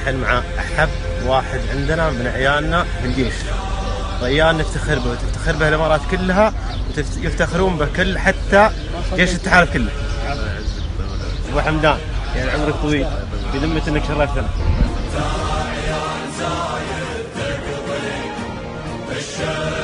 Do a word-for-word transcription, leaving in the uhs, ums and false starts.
احنا مع احب واحد عندنا من عيالنا في الجيش، ريال نفتخر به وتفتخر به الامارات كلها ويفتخرون به كل حتى جيش التحالف كله. ابو حمدان يعني عمرك طويل بذمة انك شرفتنا. الشارع